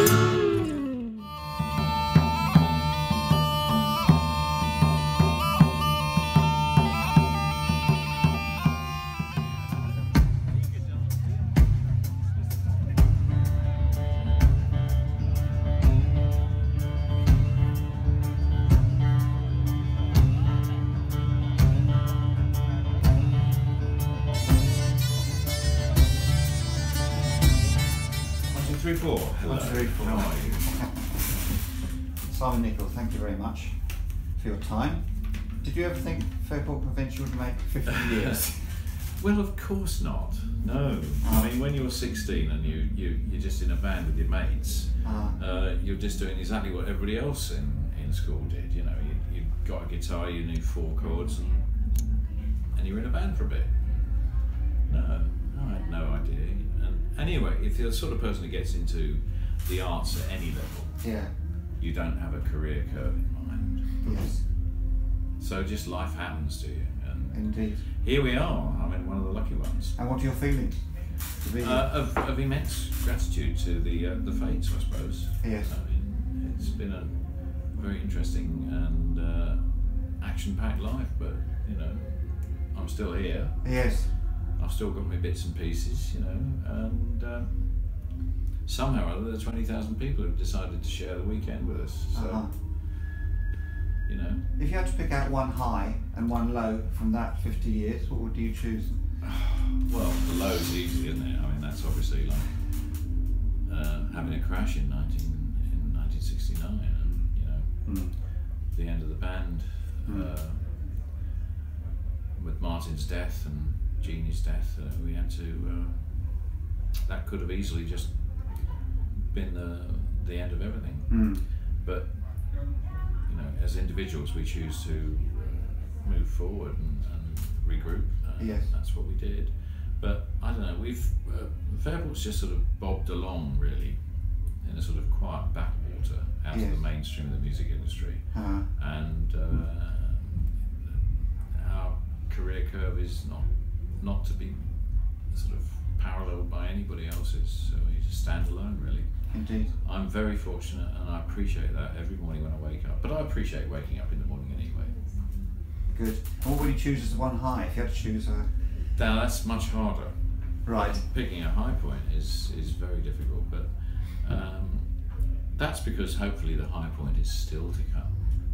Hello. 1, 2, 3, 4. How are you? Simon Nicol, thank you very much for your time. Did you ever think Fairport Convention would make 50 years? Well, of course not. No. I mean, when you're 16 and you're just in a band with your mates, you're just doing exactly what everybody else in school did. You know, you got a guitar, you knew 4 chords, and you were in a band for a bit. No, I had no idea. And anyway, if you're the sort of person who gets into the arts at any level, you don't have a career curve in mind. Yes. So just life happens to you. And indeed. Here we are. I mean, one of the lucky ones. And what are your feelings? Of immense gratitude to the fates, I suppose. Yes. I mean, it's been a very interesting and action-packed life, but you know, I'm still here. Yes. I've still got my bits and pieces, you know, and somehow or other, there's 20,000 people who've decided to share the weekend with us. So, you know. If you had to pick out one high and one low from that 50 years, what would you choose? Well, the low's easy, isn't it? I mean, that's obviously like having a crash in 1969, and you know, the end of the band with Martin's death and Jeannie's death. We had to. That could have easily just been the end of everything. But you know, as individuals, we choose to move forward and regroup. Yes. That's what we did. But I don't know, we've Fairport's just sort of bobbed along really in a sort of quiet backwater out of the mainstream of the music industry. And our career curve is not to be sort of paralleled by anybody else's, so we just stand alone really. Indeed. I'm very fortunate and I appreciate that every morning when I wake up, but I appreciate waking up in the morning anyway. Good. And what would you choose as the one high if you had to choose a... Now that's much harder. Right. Picking a high point is very difficult, but that's because hopefully the high point is still to come.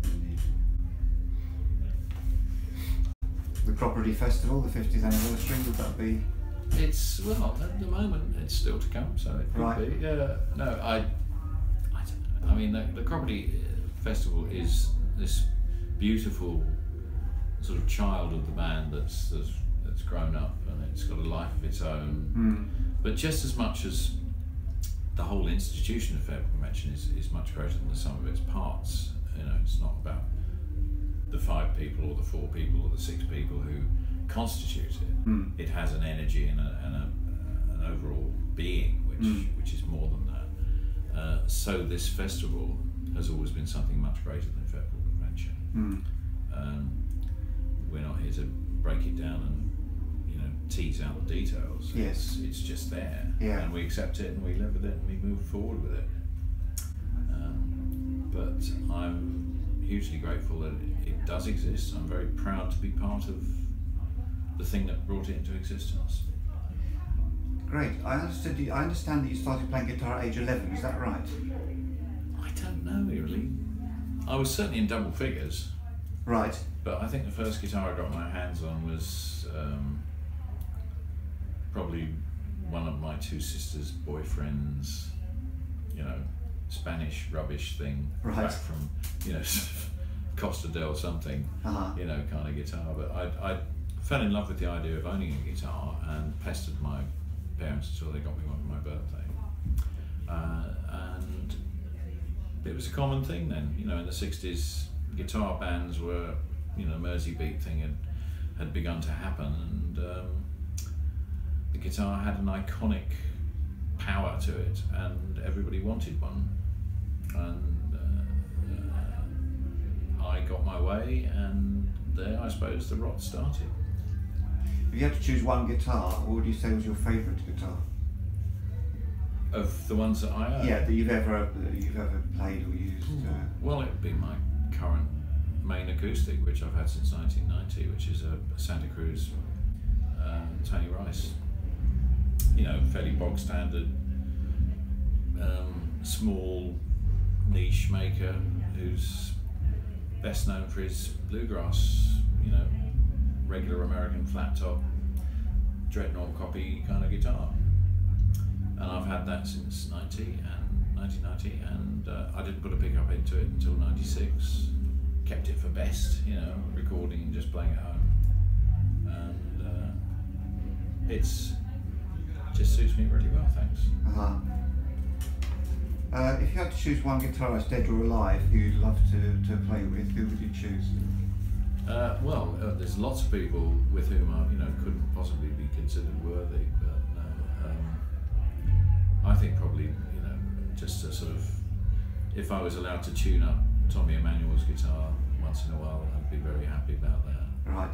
The Cropredy Festival, the 50th anniversary, would that be? It's, well, at the moment it's still to come, so it could be. Yeah, no, I don't know. I mean, the Cropredy Festival is this beautiful sort of child of the band that's grown up and it's got a life of its own. But just as much as the whole institution of Fairport Convention is much greater than the sum of its parts. You know, it's not about the 5 people or the 4 people or the 6 people who constitute it. It has an energy and an overall being which is more than that. So this festival has always been something much greater than Fairport Convention. We're not here to break it down and tease out the details. Yes. It's just there, and we accept it and we live with it and we move forward with it. But I'm hugely grateful that it does exist. I'm very proud to be part of the thing that brought it into existence. Great. I understand that you started playing guitar at age 11. Is that right? I don't know really. I was certainly in double figures. Right. But I think the first guitar I got my hands on was probably one of my 2 sisters' boyfriends, Spanish rubbish thing, back from, Costa del something, kind of guitar. But I fell in love with the idea of owning a guitar and pestered my parents until they got me one for my birthday. And it was a common thing then, in the 60s, guitar bands were, the Merseybeat thing had begun to happen, and the guitar had an iconic power to it, and everybody wanted one. And I got my way, and there, I suppose, the rot started. If you had to choose one guitar, what would you say was your favourite guitar? Of the ones that I own? Yeah, that you've ever played or used. Well, it would be my current main acoustic, which I've had since 1990, which is a Santa Cruz Tony Rice. You know, fairly bog standard, small niche maker who's best known for his bluegrass, you know, regular American flat top, dreadnought copy kind of guitar. And I've had that since 1990, and I didn't put a pickup into it until 96. Kept it for best, you know, recording and just playing at home. And it just suits me really well, thanks. If you had to choose one guitarist, dead or alive, who you'd love to play with, who would you choose? There's lots of people with whom I, couldn't possibly be considered worthy, but I think probably, just to sort of, if I was allowed to tune up Tommy Emmanuel's guitar once in a while, I'd be very happy about that. Right.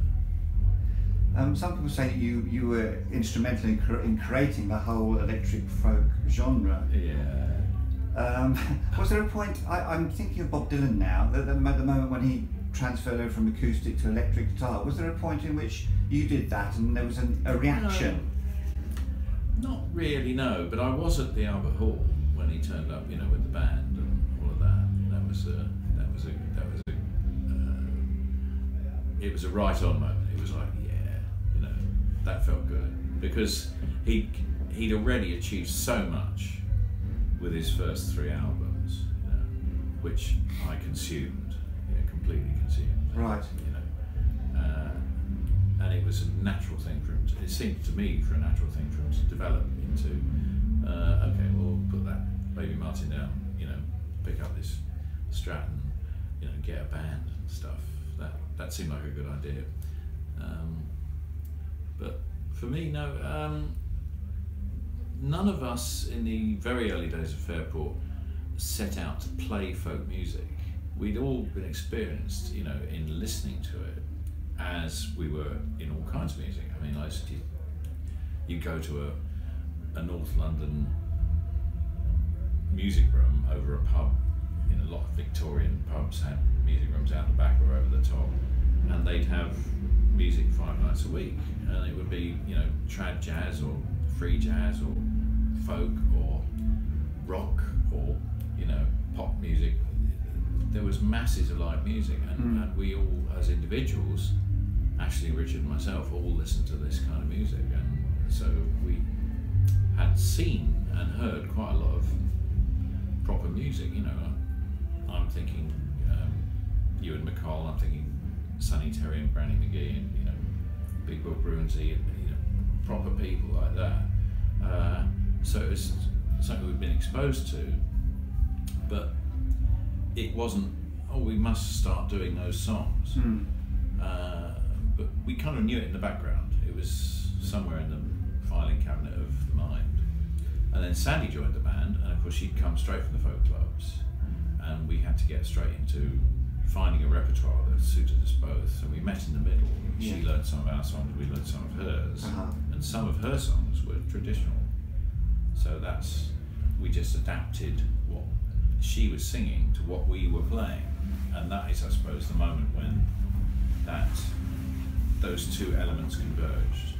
Some people say you were instrumental in creating the whole electric folk genre. Yeah. Was there a point, I'm thinking of Bob Dylan now, at the moment when he transferred over from acoustic to electric guitar, was there a point in which you did that and there was a reaction? No, not really, no, but I was at the Albert Hall when he turned up, with the band and all of that. It was a right-on moment. It was like, yeah, that felt good because he'd already achieved so much with his first 3 albums, which I consumed, completely consumed. Right. And it was a natural thing for him to, it seemed to me for a natural thing for him to develop into, okay, we'll put that Baby Martin down, pick up this Strat and, get a band and stuff. That seemed like a good idea. But for me, no, none of us in the very early days of Fairport set out to play folk music. We'd all been experienced, in listening to it as we were in all kinds of music. I mean, you go to a North London music room over a pub, a lot of Victorian pubs had music rooms out the back or over the top, and they'd have music 5 nights a week, and it would be, trad jazz or free jazz or folk or rock or, pop music. There was masses of live music, and we all, as individuals, Ashley, Richard and myself, all listened to this kind of music, and so we had seen and heard quite a lot of proper music. I'm thinking Ewan McCall, I'm thinking Sonny Terry and Brownie McGee, and Big Will Bruinsey, and proper people like that. So it was something we've been exposed to, but it wasn't, we must start doing those songs. But we kind of knew it in the background. It was somewhere in the filing cabinet of the mind. And then Sandy joined the band, and of course she'd come straight from the folk clubs, and we had to get straight into finding a repertoire that suited us both. So we met in the middle. Yeah. She learned some of our songs, we learned some of hers, and some of her songs were traditional. So we just adapted what she was singing to what we were playing, and that is, I suppose, the moment when those two elements converged.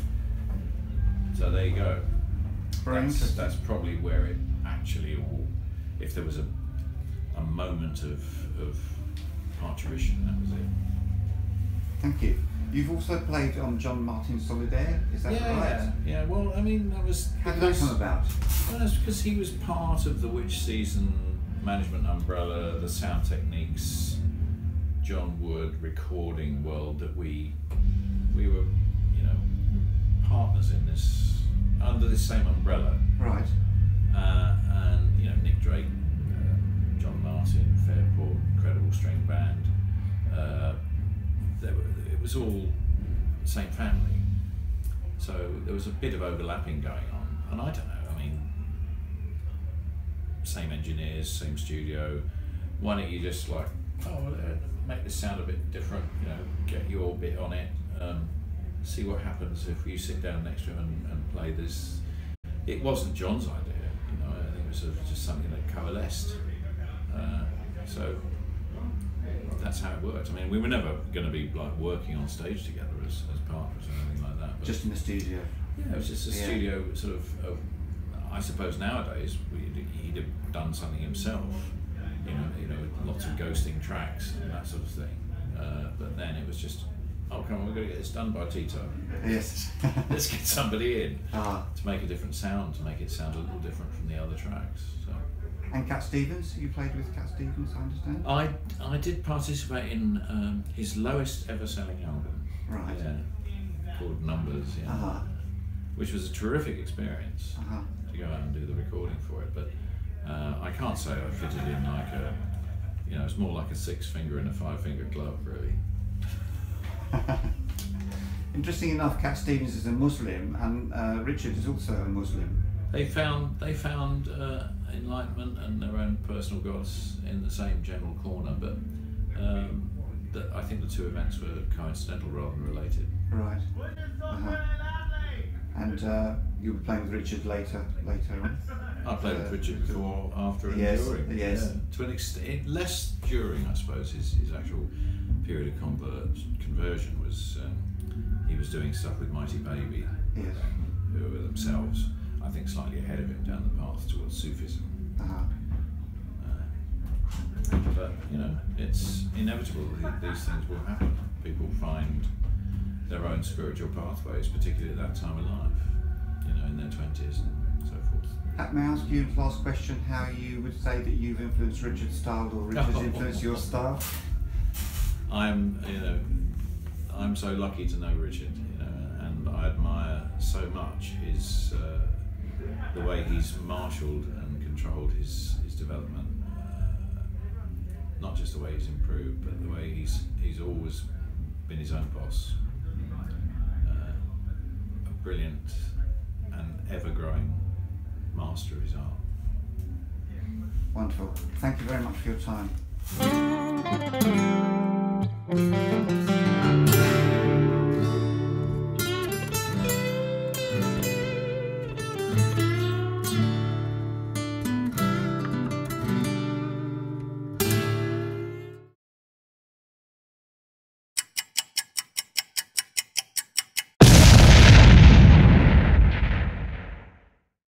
So there you go. That's probably where it actually all, if there was a moment of parturition, that was it. Thank you. You've also played on John Martin's Solidaire, is that right? Yeah, well, I mean, that was... How did that come about? Well, that's because he was part of the Witch Season management umbrella, the Sound Techniques, John Wood recording world that we were, partners in this, under the same umbrella. Right. And, Nick Drake, John Martin, Fairport, incredible string band. It was all the same family. So there was a bit of overlapping going on. And I don't know, I mean, same engineers, same studio. Why don't you just make this sound a bit different, get your bit on it, see what happens if you sit down next to him and play this it wasn't John's idea. You know, I think it was sort of just something that coalesced. So that's how it worked. I mean, we were never going to be like working on stage together as partners or anything like that. But just in the studio. Yeah, it was just a studio sort of. I suppose nowadays he'd have done something himself. You know, lots of ghosting tracks and that sort of thing. But then it was just, oh come on, we've got to get this done by tea time. Yes. Let's get somebody in to make a different sound, to make it sound a little different from the other tracks. So. And Cat Stevens, you played with Cat Stevens, I understand? I did participate in his lowest ever selling album. Right. Yeah, called Numbers, which was a terrific experience to go out and do the recording for it. But I can't say I fitted in like a, it's more like a 6-finger and a 5-finger glove, really. Interesting enough, Cat Stevens is a Muslim, and Richard is also a Muslim. They found enlightenment and their own personal gods in the same general corner, but I think the two events were coincidental rather than related. Right. And you were playing with Richard later on? I played with Richard before, after, and during. Yes. Yeah, to an extent, less during, I suppose. His actual period of conversion was he was doing stuff with Mighty Baby, who were themselves, I think, slightly ahead of him down the path towards Sufism. But it's inevitable that these things will happen. People find their own spiritual pathways, particularly at that time of life, in their 20s and so forth. May I ask you the last question, how you would say that you've influenced Richard's style, or Richard's influenced your style? I'm so lucky to know Richard, and I admire so much his the way he's marshalled and controlled his development. Not just the way he's improved, but the way he's always been his own boss. A brilliant and ever-growing master of his art. Wonderful. Thank you very much for your time.